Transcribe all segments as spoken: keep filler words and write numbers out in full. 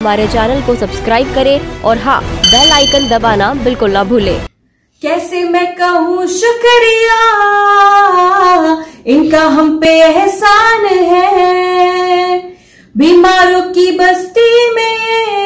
हमारे चैनल को सब्सक्राइब करें और हाँ, बेल आइकन दबाना बिल्कुल ना भूलें। कैसे मैं कहूँ शुक्रिया, इनका हम पे एहसान है। बीमारों की बस्ती में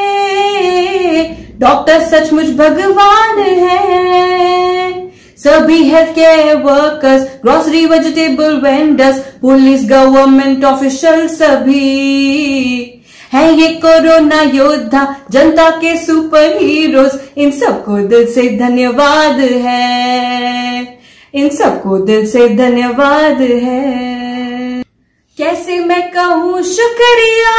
डॉक्टर सचमुच भगवान है। सभी health care workers, grocery vegetable vendors, police government official सभी है ये कोरोना योद्धा, जनता के सुपर हीरोज। इन सबको दिल से धन्यवाद है, इन सबको दिल से धन्यवाद है। कैसे मैं कहूँ शुक्रिया,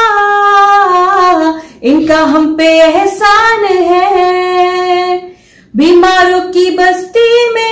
इनका हम पे एहसान है। बीमारों की बस्ती में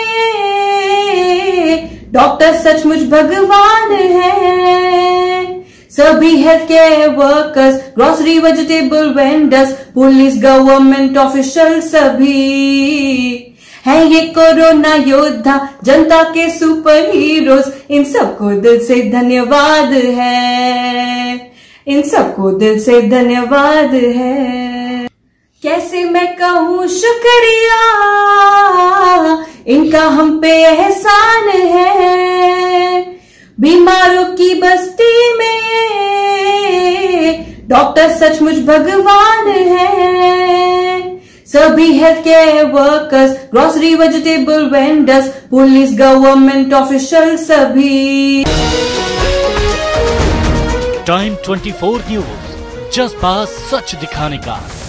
डॉक्टर सचमुच भगवान है। सभी health care workers, grocery vegetable vendors, police government official सभी है ये कोरोना योद्धा, जनता के सुपर हीरोज। इन सबको दिल से धन्यवाद है, इन सबको दिल से धन्यवाद है। कैसे मैं कहूँ शुक्रिया, इनका हम पे एहसान है। बीमारों की बस्ती में डॉक्टर सचमुच भगवान है। सभी health care workers, grocery vegetable vendors, police government official सभी। टाइम चौबीस न्यूज़, जज्बा सच दिखाने का।